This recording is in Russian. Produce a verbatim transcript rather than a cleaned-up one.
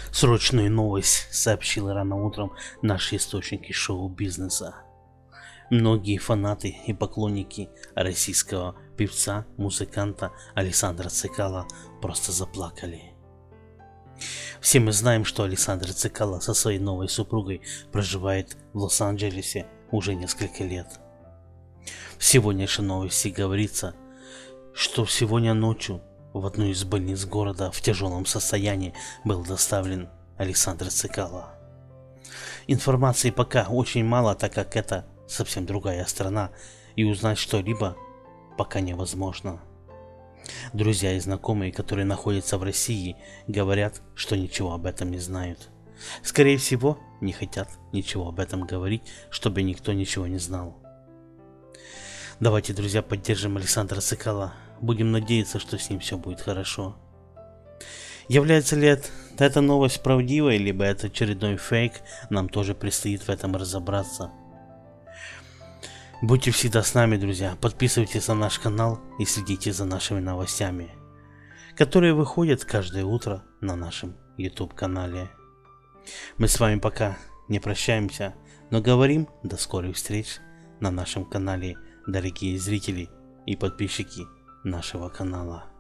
Срочную новость сообщил рано утром наш источник из шоу-бизнеса. Многие фанаты и поклонники российского певца, музыканта Александра Цекало просто заплакали. Все мы знаем, что Александр Цекало со своей новой супругой проживает в Лос-Анджелесе уже несколько лет. В сегодняшней новости говорится, что сегодня ночью в одну из больниц города в тяжелом состоянии был доставлен Александр Цекало. Информации пока очень мало, так как это совсем другая страна, и узнать что-либо пока невозможно. Друзья и знакомые, которые находятся в России, говорят, что ничего об этом не знают. Скорее всего, не хотят ничего об этом говорить, чтобы никто ничего не знал. Давайте, друзья, поддержим Александра Цекало. Будем надеяться, что с ним все будет хорошо. Является ли это, эта новость правдивой, либо это очередной фейк, нам тоже предстоит в этом разобраться. Будьте всегда с нами, друзья. Подписывайтесь на наш канал и следите за нашими новостями, которые выходят каждое утро на нашем YouTube канале. Мы с вами пока не прощаемся, но говорим до скорых встреч на нашем канале, дорогие зрители и подписчики нашего канала.